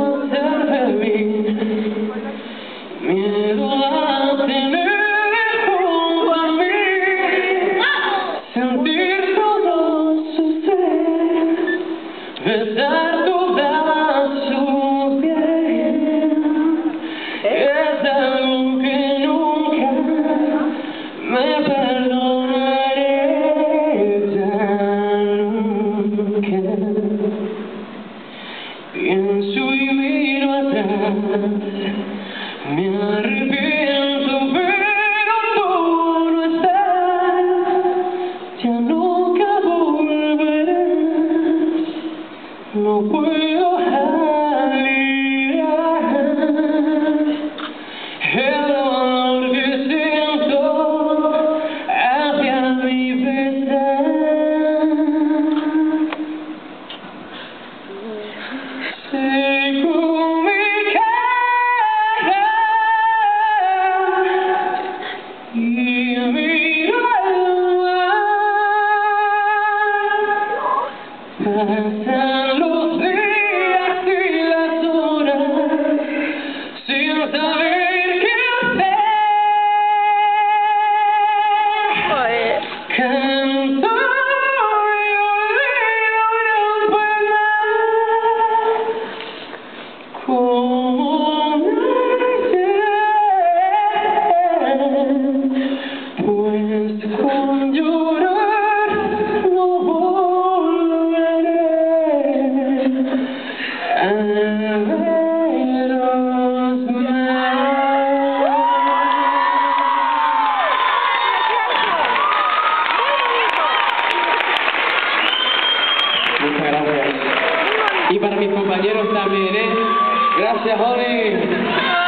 ser feliz, miedo a tener junto a mí, sentir todo su ser, besar toda su piel, es algo que nunca me perdonaré, ya nunca. Pienso y miro atrás, me arrepiento, pero tú no estás, ya nunca volverás, no puedo aliviar el dolor que siento hacia mi pesar. Sé con mi cara y mi alma, pasan los días y las horas sin saber qué hacer. Canto y olvido una pena. Como pues con llorar no volveré a veros más. Muchas gracias. Y para mis compañeros también, Gracias, Holly.